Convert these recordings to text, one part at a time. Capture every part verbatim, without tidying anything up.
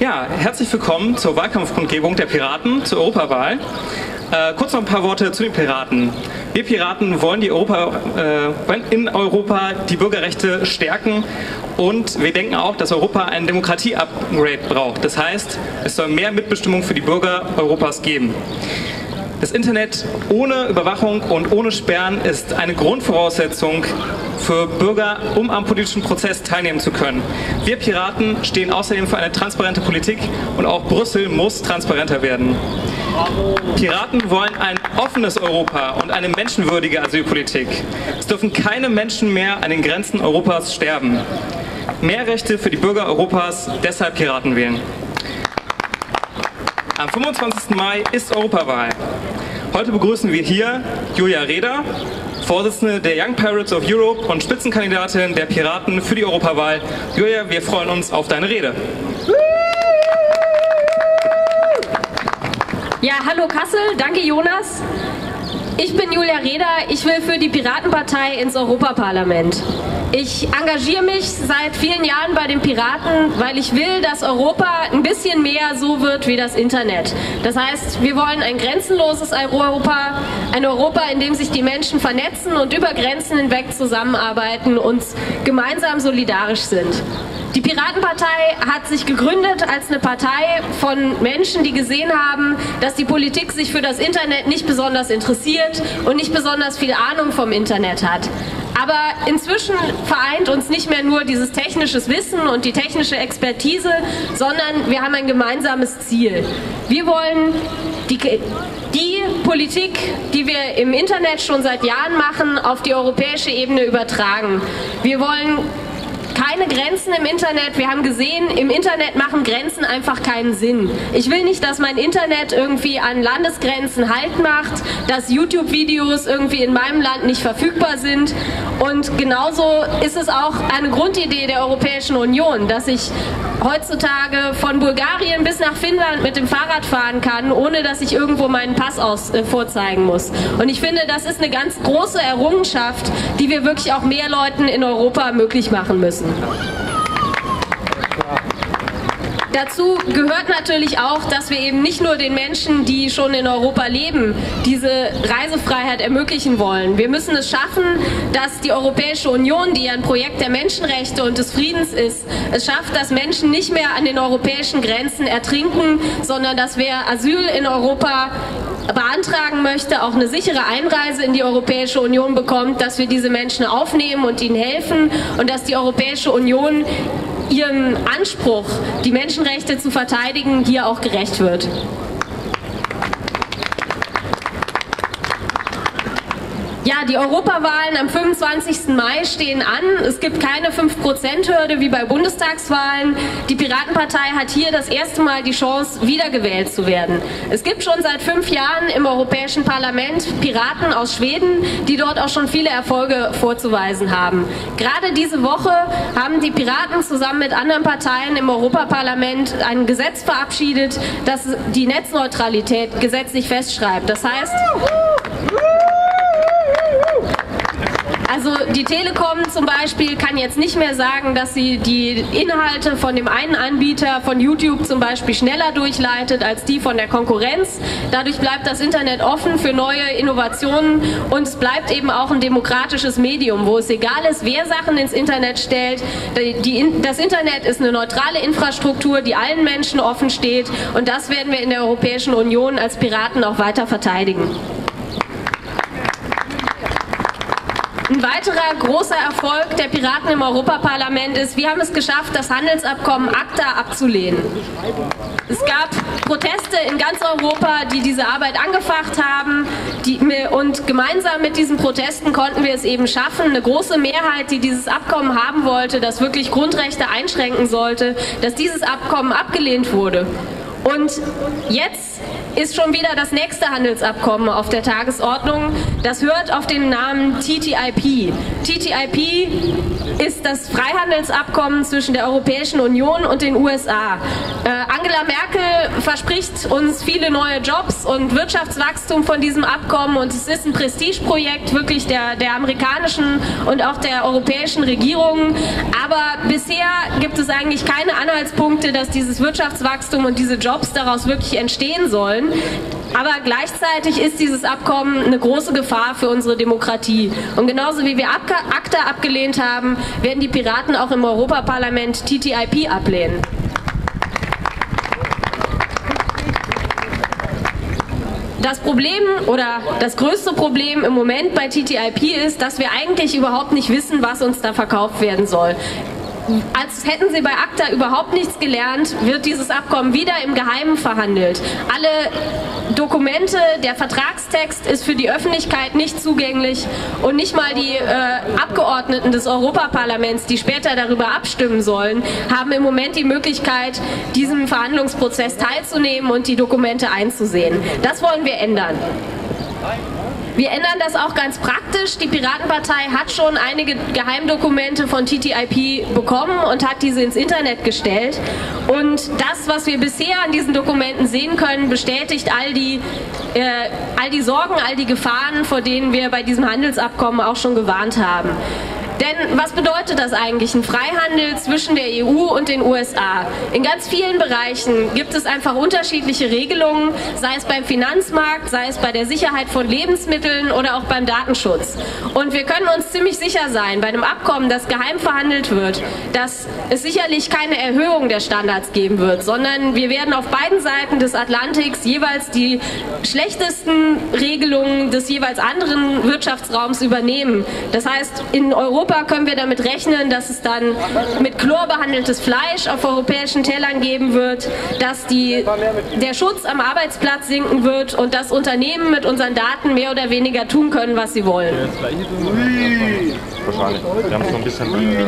Ja, herzlich willkommen zur Wahlkampfkundgebung der Piraten zur Europawahl. Äh, kurz noch ein paar Worte zu den Piraten. Wir Piraten wollen die Europa, äh, in Europa die Bürgerrechte stärken und wir denken auch, dass Europa ein Demokratie-Upgrade braucht. Das heißt, es soll mehr Mitbestimmung für die Bürger Europas geben. Das Internet ohne Überwachung und ohne Sperren ist eine Grundvoraussetzung für Bürger, um am politischen Prozess teilnehmen zu können. Wir Piraten stehen außerdem für eine transparente Politik und auch Brüssel muss transparenter werden. Piraten wollen ein offenes Europa und eine menschenwürdige Asylpolitik. Es dürfen keine Menschen mehr an den Grenzen Europas sterben. Mehr Rechte für die Bürger Europas, deshalb Piraten wählen. Am fünfundzwanzigsten Mai ist Europawahl. Heute begrüßen wir hier Julia Reda, Vorsitzende der Young Pirates of Europe und Spitzenkandidatin der Piraten für die Europawahl. Julia, wir freuen uns auf deine Rede. Ja, hallo Kassel, danke Jonas. Ich bin Julia Reda, ich will für die Piratenpartei ins Europaparlament. Ich engagiere mich seit vielen Jahren bei den Piraten, weil ich will, dass Europa ein bisschen mehr so wird wie das Internet. Das heißt, wir wollen ein grenzenloses Europa, ein Europa, in dem sich die Menschen vernetzen und über Grenzen hinweg zusammenarbeiten und gemeinsam solidarisch sind. Die Piratenpartei hat sich gegründet als eine Partei von Menschen, die gesehen haben, dass die Politik sich für das Internet nicht besonders interessiert und nicht besonders viel Ahnung vom Internet hat. Aber inzwischen vereint uns nicht mehr nur dieses technische Wissen und die technische Expertise, sondern wir haben ein gemeinsames Ziel. Wir wollen die, die Politik, die wir im Internet schon seit Jahren machen, auf die europäische Ebene übertragen. Wir wollen keine Grenzen im Internet. Wir haben gesehen, im Internet machen Grenzen einfach keinen Sinn. Ich will nicht, dass mein Internet irgendwie an Landesgrenzen Halt macht, dass YouTube-Videos irgendwie in meinem Land nicht verfügbar sind. Und genauso ist es auch eine Grundidee der Europäischen Union, dass ich heutzutage von Bulgarien bis nach Finnland mit dem Fahrrad fahren kann, ohne dass ich irgendwo meinen Pass aus, äh, vorzeigen muss. Und ich finde, das ist eine ganz große Errungenschaft, die wir wirklich auch mehr Leuten in Europa möglich machen müssen. Dazu gehört natürlich auch, dass wir eben nicht nur den Menschen, die schon in Europa leben, diese Reisefreiheit ermöglichen wollen. Wir müssen es schaffen, dass die Europäische Union, die ja ein Projekt der Menschenrechte und des Friedens ist, es schafft, dass Menschen nicht mehr an den europäischen Grenzen ertrinken, sondern dass wer Asyl in Europa beantragen möchte, auch eine sichere Einreise in die Europäische Union bekommt, dass wir diese Menschen aufnehmen und ihnen helfen und dass die Europäische Union ihrem Anspruch, die Menschenrechte zu verteidigen, hier auch gerecht wird. Ja, die Europawahlen am fünfundzwanzigsten Mai stehen an. Es gibt keine fünf Prozent Hürde wie bei Bundestagswahlen. Die Piratenpartei hat hier das erste Mal die Chance, wiedergewählt zu werden. Es gibt schon seit fünf Jahren im Europäischen Parlament Piraten aus Schweden, die dort auch schon viele Erfolge vorzuweisen haben. Gerade diese Woche haben die Piraten zusammen mit anderen Parteien im Europaparlament ein Gesetz verabschiedet, das die Netzneutralität gesetzlich festschreibt. Das heißt, also die Telekom zum Beispiel kann jetzt nicht mehr sagen, dass sie die Inhalte von dem einen Anbieter von YouTube zum Beispiel schneller durchleitet als die von der Konkurrenz. Dadurch bleibt das Internet offen für neue Innovationen und es bleibt eben auch ein demokratisches Medium, wo es egal ist, wer Sachen ins Internet stellt. Die, das Internet ist eine neutrale Infrastruktur, die allen Menschen offen steht und das werden wir in der Europäischen Union als Piraten auch weiter verteidigen. Ein weiterer großer Erfolg der Piraten im Europaparlament ist, wir haben es geschafft, das Handelsabkommen ACTA abzulehnen. Es gab Proteste in ganz Europa, die diese Arbeit angefacht haben die, und gemeinsam mit diesen Protesten konnten wir es eben schaffen, eine große Mehrheit, die dieses Abkommen haben wollte, das wirklich Grundrechte einschränken sollte, dass dieses Abkommen abgelehnt wurde. Und jetzt ist schon wieder das nächste Handelsabkommen auf der Tagesordnung. Das hört auf den Namen T T I P. T T I P ist das Freihandelsabkommen zwischen der Europäischen Union und den U S A. Äh, Angela Merkel verspricht uns viele neue Jobs und Wirtschaftswachstum von diesem Abkommen, und es ist ein Prestigeprojekt wirklich der, der amerikanischen und auch der europäischen Regierungen. Aber bisher gibt es eigentlich keine Anhaltspunkte, dass dieses Wirtschaftswachstum und diese Jobs daraus wirklich entstehen sollen. Aber gleichzeitig ist dieses Abkommen eine große Gefahr für unsere Demokratie. Und genauso wie wir ACTA abgelehnt haben, werden die Piraten auch im Europaparlament T T I P ablehnen. Das Problem oder das größte Problem im Moment bei T T I P ist, dass wir eigentlich überhaupt nicht wissen, was uns da verkauft werden soll. Als hätten sie bei ACTA überhaupt nichts gelernt, wird dieses Abkommen wieder im Geheimen verhandelt. Alle Dokumente, der Vertragstext ist für die Öffentlichkeit nicht zugänglich, und nicht mal die äh, Abgeordneten des Europaparlaments, die später darüber abstimmen sollen, haben im Moment die Möglichkeit, diesem Verhandlungsprozess teilzunehmen und die Dokumente einzusehen. Das wollen wir ändern. Wir ändern das auch ganz praktisch. Die Piratenpartei hat schon einige Geheimdokumente von T T I P bekommen und hat diese ins Internet gestellt. Und das, was wir bisher an diesen Dokumenten sehen können, bestätigt all die, äh, all die Sorgen, all die Gefahren, vor denen wir bei diesem Handelsabkommen auch schon gewarnt haben. Denn was bedeutet das eigentlich? Ein Freihandel zwischen der E U und den U S A. In ganz vielen Bereichen gibt es einfach unterschiedliche Regelungen, sei es beim Finanzmarkt, sei es bei der Sicherheit von Lebensmitteln oder auch beim Datenschutz. Und wir können uns ziemlich sicher sein, bei einem Abkommen, das geheim verhandelt wird, dass es sicherlich keine Erhöhung der Standards geben wird, sondern wir werden auf beiden Seiten des Atlantiks jeweils die schlechtesten Regelungen des jeweils anderen Wirtschaftsraums übernehmen. Das heißt, in Europa können wir damit rechnen, dass es dann mit Chlor behandeltes Fleisch auf europäischen Tellern geben wird, dass die, der Schutz am Arbeitsplatz sinken wird und dass Unternehmen mit unseren Daten mehr oder weniger tun können, was sie wollen. Wahrscheinlich. Wir haben so ein bisschen, äh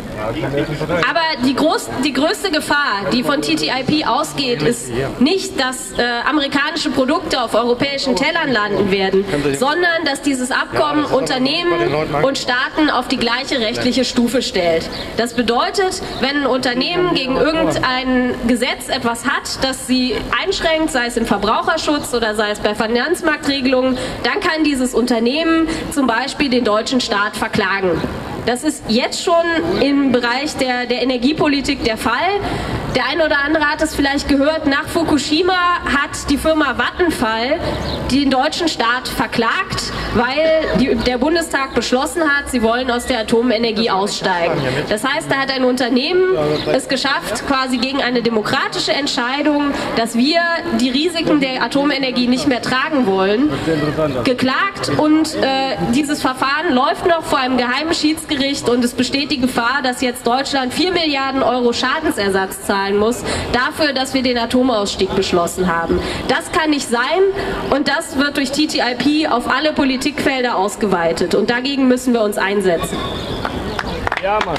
Aber die, groß, die größte Gefahr, die von T T I P ausgeht, ist nicht, dass äh, amerikanische Produkte auf europäischen Tellern landen werden, sondern dass dieses Abkommen Unternehmen und Staaten auf die gleiche rechtliche Stufe stellt. Das bedeutet, wenn ein Unternehmen gegen irgendein Gesetz etwas hat, das sie einschränkt, sei es im Verbraucherschutz oder sei es bei Finanzmarktregelungen, dann kann dieses Unternehmen zum Beispiel den deutschen Staat verklagen. Das ist jetzt schon im Bereich der, der Energiepolitik der Fall. Der eine oder andere hat es vielleicht gehört, nach Fukushima hat die Firma Vattenfall den deutschen Staat verklagt, weil die, der Bundestag beschlossen hat, sie wollen aus der Atomenergie aussteigen. Das heißt, da hat ein Unternehmen es geschafft, quasi gegen eine demokratische Entscheidung, dass wir die Risiken der Atomenergie nicht mehr tragen wollen, geklagt, und äh, dieses Verfahren läuft noch vor einem geheimen Schiedsgericht, und es besteht die Gefahr, dass jetzt Deutschland vier Milliarden Euro Schadensersatz zahlen muss, dafür, dass wir den Atomausstieg beschlossen haben. Das kann nicht sein, und das wird durch T T I P auf alle Politikfelder ausgeweitet, und dagegen müssen wir uns einsetzen. Ja, Mann.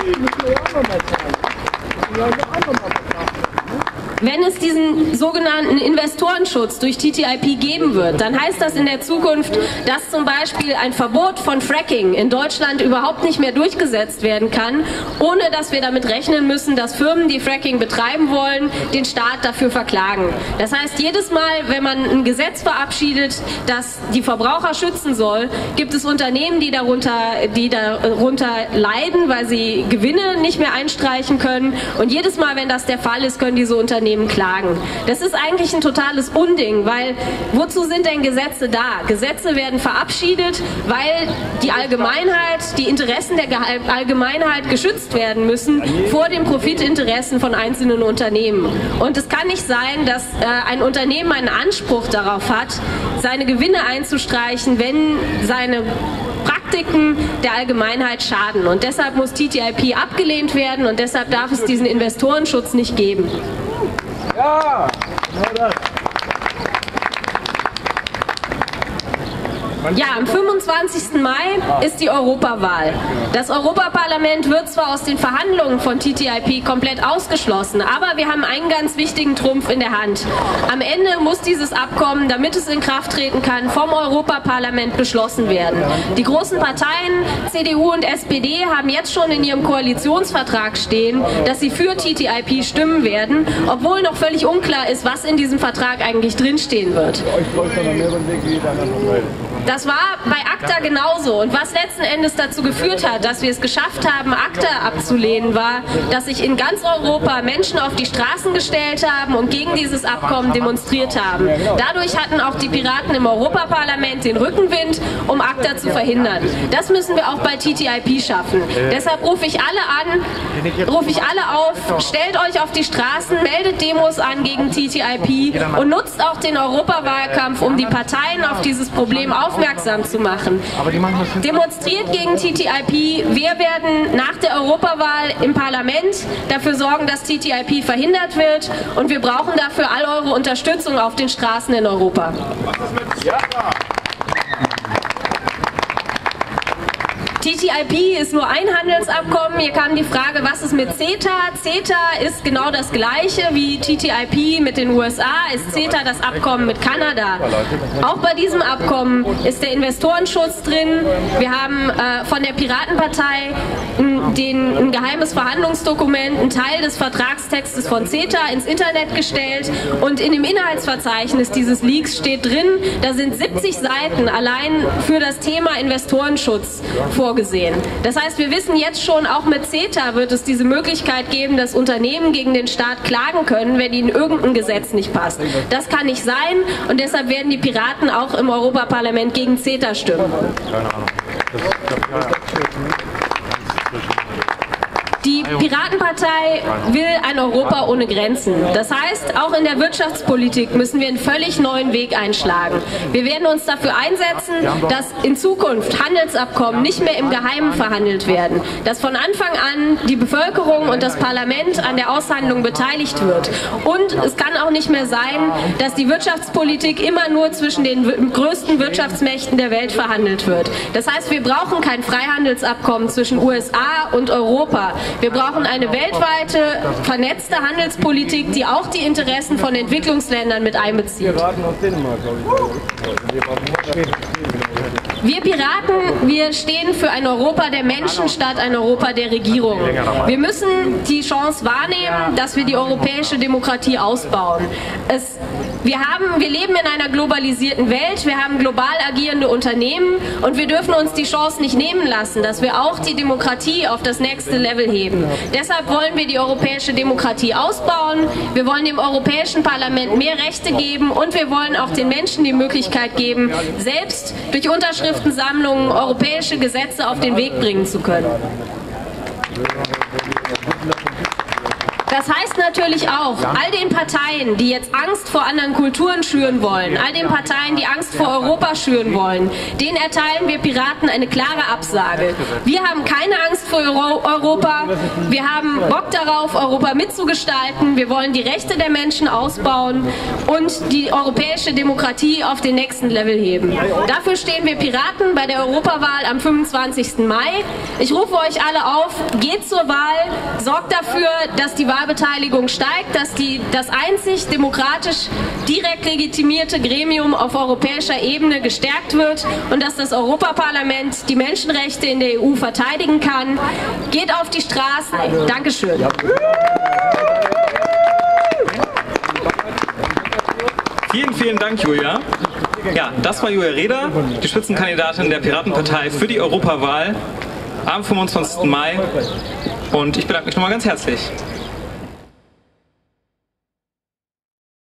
Wenn es diesen sogenannten Investorenschutz durch T T I P geben wird, dann heißt das in der Zukunft, dass zum Beispiel ein Verbot von Fracking in Deutschland überhaupt nicht mehr durchgesetzt werden kann, ohne dass wir damit rechnen müssen, dass Firmen, die Fracking betreiben wollen, den Staat dafür verklagen. Das heißt, jedes Mal, wenn man ein Gesetz verabschiedet, das die Verbraucher schützen soll, gibt es Unternehmen, die darunter, die darunter leiden, weil sie Gewinne nicht mehr einstreichen können. Und jedes Mal, wenn das der Fall ist, können diese Unternehmen klagen. Das ist eigentlich ein totales Unding, weil wozu sind denn Gesetze da? Gesetze werden verabschiedet, weil die Allgemeinheit, die Interessen der Allgemeinheit geschützt werden müssen vor den Profitinteressen von einzelnen Unternehmen. Und es kann nicht sein, dass äh, ein Unternehmen einen Anspruch darauf hat, seine Gewinne einzustreichen, wenn seine Praktiken der Allgemeinheit schaden. Und deshalb muss T T I P abgelehnt werden, und deshalb darf es diesen Investorenschutz nicht geben. Ja, genau das. Ja, am fünfundzwanzigsten Mai ist die Europawahl. Das Europaparlament wird zwar aus den Verhandlungen von T T I P komplett ausgeschlossen, aber wir haben einen ganz wichtigen Trumpf in der Hand. Am Ende muss dieses Abkommen, damit es in Kraft treten kann, vom Europaparlament beschlossen werden. Die großen Parteien C D U und S P D haben jetzt schon in ihrem Koalitionsvertrag stehen, dass sie für T T I P stimmen werden, obwohl noch völlig unklar ist, was in diesem Vertrag eigentlich drinstehen wird. Das war bei ACTA genauso, und was letzten Endes dazu geführt hat, dass wir es geschafft haben, ACTA abzulehnen, war, dass sich in ganz Europa Menschen auf die Straßen gestellt haben und gegen dieses Abkommen demonstriert haben. Dadurch hatten auch die Piraten im Europaparlament den Rückenwind, um ACTA zu verhindern. Das müssen wir auch bei T T I P schaffen. Deshalb rufe ich alle an, rufe ich alle auf, stellt euch auf die Straßen, meldet Demos an gegen T T I P und nutzt auch den Europawahlkampf, um die Parteien auf dieses Problem aufmerksam zu machen. Demonstriert gegen T T I P. Wir werden nach der Europawahl im Parlament dafür sorgen, dass T T I P verhindert wird, und wir brauchen dafür all eure Unterstützung auf den Straßen in Europa. T T I P ist nur ein Handelsabkommen. Hier kam die Frage, was ist mit CETA? CETA ist genau das gleiche wie T T I P mit den U S A, ist CETA das Abkommen mit Kanada. Auch bei diesem Abkommen ist der Investorenschutz drin. Wir haben äh, von der Piratenpartei den, ein geheimes Verhandlungsdokument, einen Teil des Vertragstextes von CETA ins Internet gestellt, und in dem Inhaltsverzeichnis dieses Leaks steht drin, da sind siebzig Seiten allein für das Thema Investorenschutz vorgesehen. Das heißt, wir wissen jetzt schon, auch mit CETA wird es diese Möglichkeit geben, dass Unternehmen gegen den Staat klagen können, wenn ihnen irgendein Gesetz nicht passt. Das kann nicht sein, und deshalb werden die Piraten auch im Europaparlament gegen CETA stimmen. Keine Ahnung. Die Piratenpartei will ein Europa ohne Grenzen. Das heißt, auch in der Wirtschaftspolitik müssen wir einen völlig neuen Weg einschlagen. Wir werden uns dafür einsetzen, dass in Zukunft Handelsabkommen nicht mehr im Geheimen verhandelt werden, dass von Anfang an die Bevölkerung und das Parlament an der Aushandlung beteiligt wird. Und es kann auch nicht mehr sein, dass die Wirtschaftspolitik immer nur zwischen den größten Wirtschaftsmächten der Welt verhandelt wird. Das heißt, wir brauchen kein Freihandelsabkommen zwischen U S A und Europa. Wir brauchen eine weltweite, vernetzte Handelspolitik, die auch die Interessen von Entwicklungsländern mit einbezieht. Wir Piraten, wir stehen für ein Europa der Menschen statt ein Europa der Regierungen. Wir müssen die Chance wahrnehmen, dass wir die europäische Demokratie ausbauen. Es, wir, haben, wir leben in einer globalisierten Welt, wir haben global agierende Unternehmen, und wir dürfen uns die Chance nicht nehmen lassen, dass wir auch die Demokratie auf das nächste Level heben. Deshalb wollen wir die europäische Demokratie ausbauen, wir wollen dem Europäischen Parlament mehr Rechte geben, und wir wollen auch den Menschen die Möglichkeit geben, selbst durch Unterschriftensammlungen europäische Gesetze auf den Weg bringen zu können. Das heißt natürlich auch, all den Parteien, die jetzt Angst vor anderen Kulturen schüren wollen, all den Parteien, die Angst vor Europa schüren wollen, denen erteilen wir Piraten eine klare Absage. Wir haben keine Angst vor Euro Europa, wir haben Bock darauf, Europa mitzugestalten, wir wollen die Rechte der Menschen ausbauen und die europäische Demokratie auf den nächsten Level heben. Dafür stehen wir Piraten bei der Europawahl am fünfundzwanzigsten Mai. Ich rufe euch alle auf, geht zur Wahl, sorgt dafür, dass die Wahl Beteiligung steigt, dass die, das einzig demokratisch direkt legitimierte Gremium auf europäischer Ebene gestärkt wird und dass das Europaparlament die Menschenrechte in der E U verteidigen kann. Geht auf die Straßen. Dankeschön. Vielen, vielen Dank, Julia. Ja, das war Julia Reda, die Spitzenkandidatin der Piratenpartei für die Europawahl am fünfundzwanzigsten Mai. Und ich bedanke mich nochmal ganz herzlich.